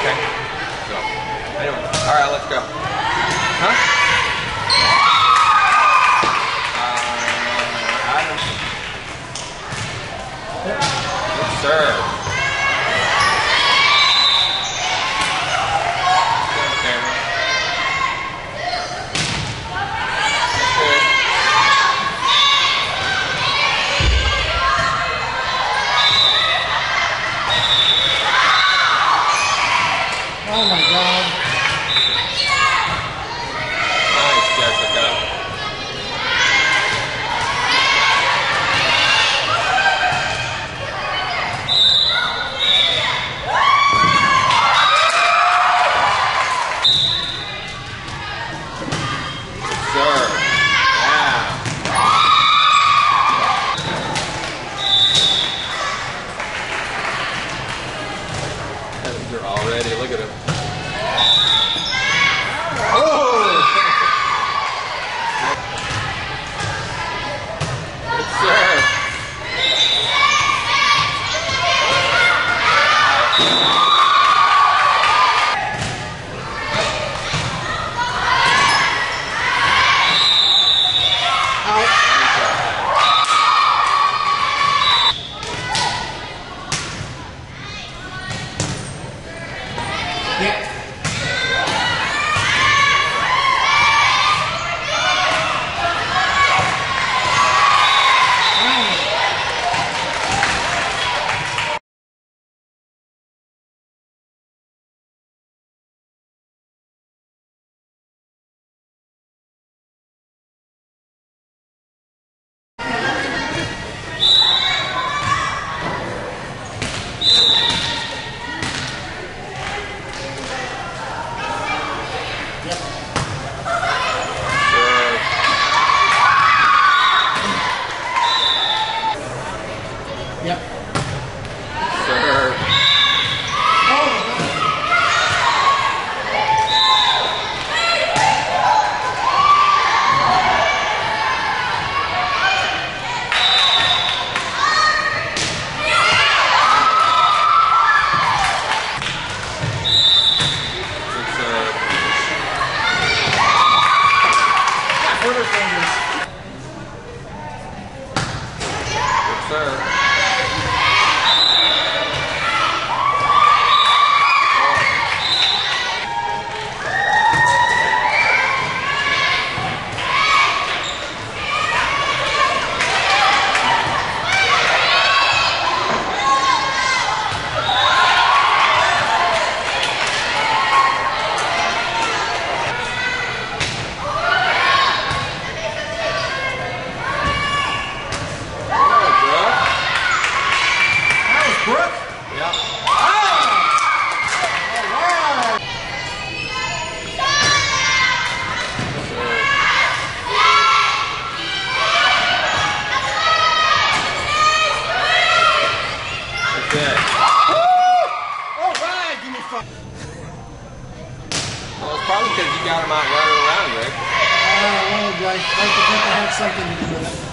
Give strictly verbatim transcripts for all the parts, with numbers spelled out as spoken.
Okay. So, anyway. All right, let's go. Huh? Uh, Adam. Good serve. Oh my God. Nice, Jessica. Good serve. Yeah. They're all ready. Look at him. Yep. Serve. Serve. Well, it's probably because you got him out running around, Rick. I don't know, I think I had something to do with it.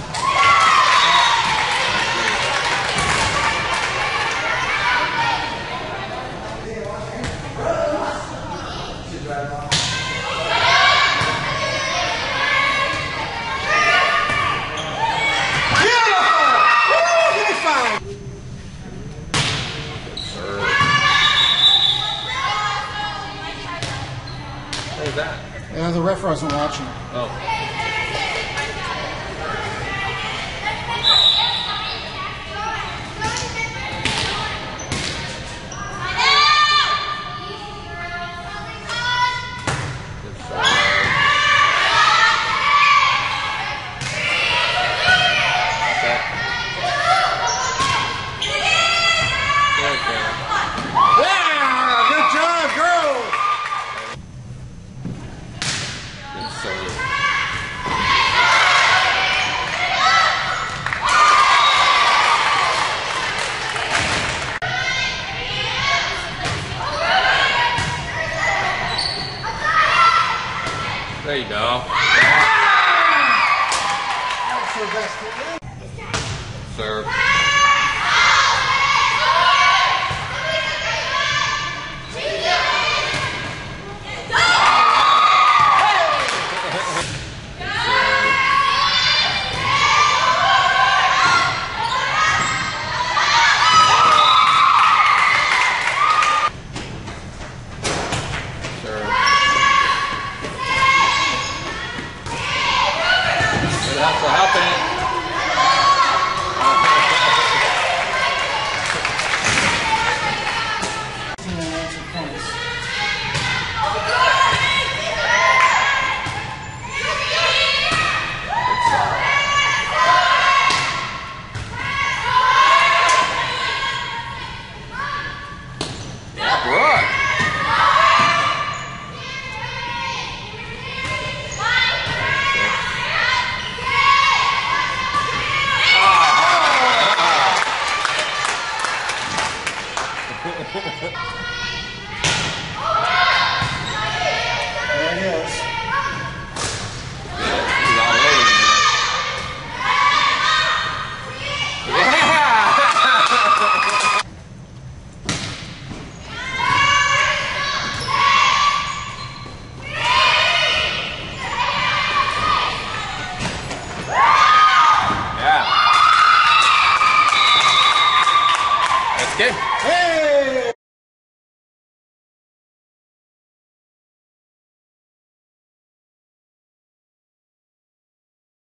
What was that? Yeah, the ref wasn't watching. Oh. There you go. Serve. Yeah. muscle helping it. There it is. Yeah. That's good.